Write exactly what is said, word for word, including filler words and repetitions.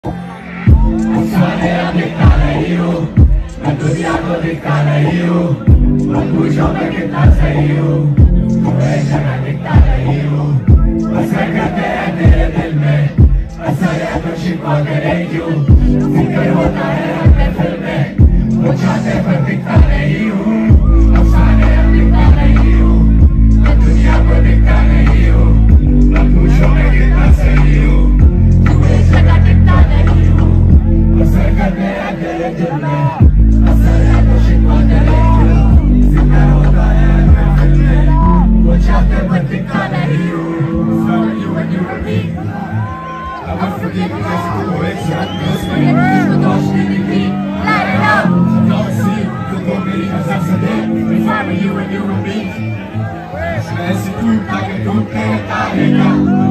Soalnya kita layu, dunia ko kita layu, puso ka kita sayo, puwesa ka kita layu, pasarga te andere दिल में, असरिया तो शिकवा करेंगे, फिक्र होता है हमें फिर में, वो चाहते पर दिखता नहीं हूँ, अफसाने अब दिखता नहीं हूँ, दुनिया को दिखता नहीं हूँ, पुसो का kita sayo, puwesa ka kita layu. Pasarga te andere दिल में, असरिया तो शिकवा करेंगे, फिक्र होता है हमें फिर में, वो चाहते पर दिखता नहीं हूँ, saw you when you were me. I won't forget you just for the way you lost me. You lost me to me, light it up. Don't see you, you go me as I said it. If I were you and you were me, it's messy, you like a good thing, I ain't got.